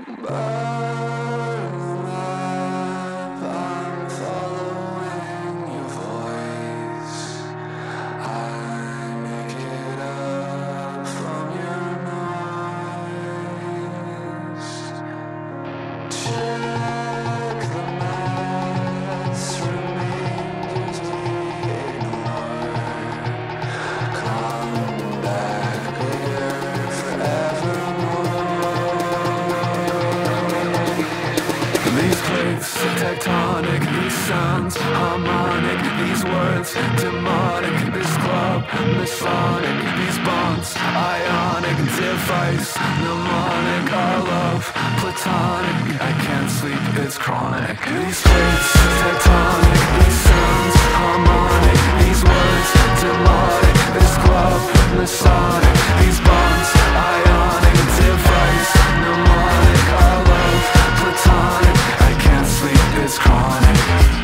Tectonic, these sounds harmonic, these words demonic, this club Masonic, these bonds ionic, device mnemonic, our love platonic, I can't sleep, it's chronic. These plates tectonic, these sounds harmonic, these words demonic, this club Masonic, these bonds ionic, device mnemonic, our love platonic, I can't sleep, it's chronic.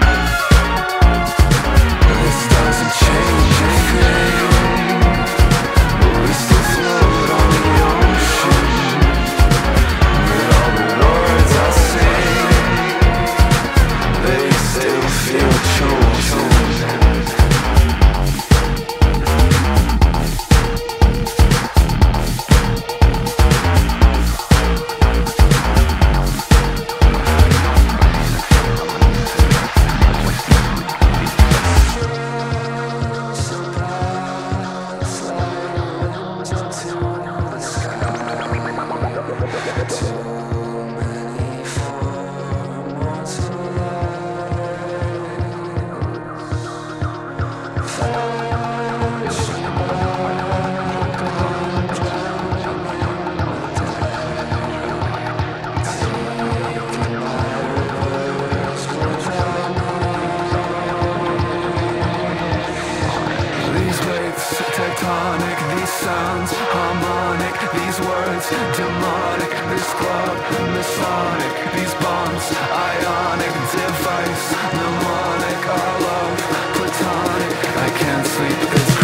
This doesn't change anything, but we still float on the ocean with all the words I sing, they still feel chosen. Tectonic, these sounds harmonic, these words demonic, this club Masonic, these bonds ionic, device mnemonic, our love platonic, I can't sleep, it's